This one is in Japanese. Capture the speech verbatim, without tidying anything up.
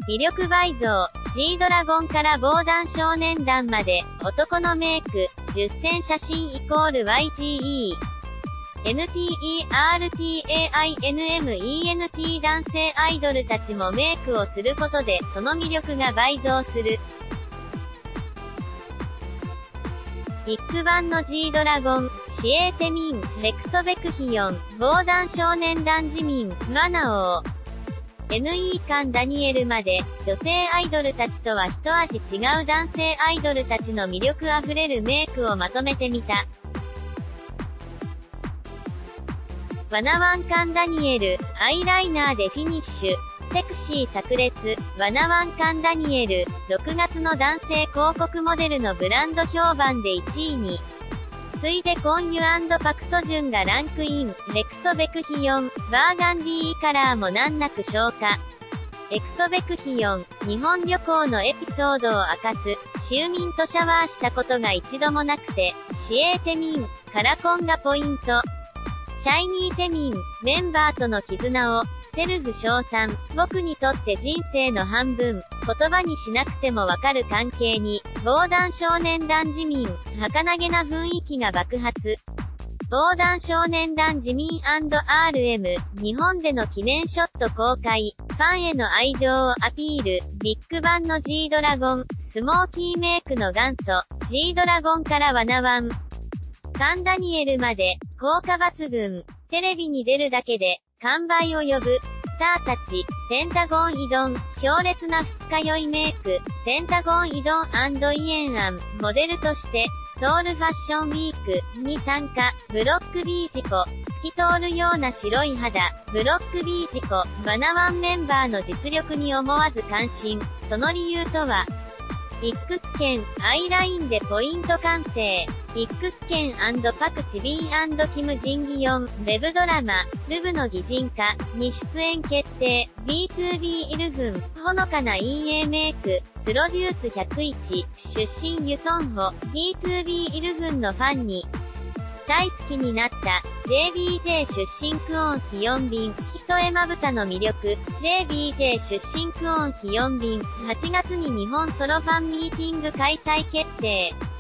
魅力倍増、G ドラゴンから防弾少年団まで、男のメイク、じゅっせん写真イコール ワイジーイー。エヌティーイーアールティーエーアイエヌエムイーエヌティー 男性アイドルたちもメイクをすることで、その魅力が倍増する。ビッグバンの G ドラゴン、シエーテミン、レクソベクヒヨン、防弾少年団ジミン、マナオー。エヌイー カンダニエルまで、女性アイドルたちとは一味違う男性アイドルたちの魅力あふれるメイクをまとめてみた。ワナワンカンダニエル、アイライナーでフィニッシュ。セクシー炸裂、ワナワンカンダニエル、ろくがつの男性広告モデルのブランド評判でいちいに。次いでコンユ&パクソジュンがランクイン、レクソベクヒヨン、バーガンディーカラーも難なく消化。レクソベクヒヨン、日本旅行のエピソードを明かす、シウミンとシャワーしたことが一度もなくて、シエーテミン、カラコンがポイント。シャイニーテミン、メンバーとの絆を、セルフ称賛、僕にとって人生の半分、言葉にしなくてもわかる関係に、防弾少年団ジミン、儚げな雰囲気が爆発。防弾少年団ジミン &アールエム、日本での記念ショット公開、ファンへの愛情をアピール、ビッグバンの G ドラゴン、スモーキーメイクの元祖、G ドラゴンからワナワン。カンダニエルまで、効果抜群、テレビに出るだけで、完売を呼ぶ、スターたち、ペンタゴンイドン、強烈な二日酔いメイク、ペンタゴンイドン&イエンアン、モデルとして、ソウルファッションウィークに参加、ブロック B 事故、透き通るような白い肌、ブロック B 事故、ワナワンメンバーの実力に思わず感心、その理由とは、ビッグスケン、アイラインでポイント完成。ビッグスケン&パクチビン&キムジンギヨン、ウェブドラマ、ルブの擬人化に出演決定。ビーツービー イルフン、ほのかな陰影メイク、プロデュースひゃくいち、出身ユソンホ、ビーツービー イルフンのファンに、大好きになった、ジェイビージェー 出身クオンヒヨンビン、ヒトエマブタの魅力、ジェイビージェー 出身クオンヒヨンビン、はちがつに日本ソロファンミーティング開催決定。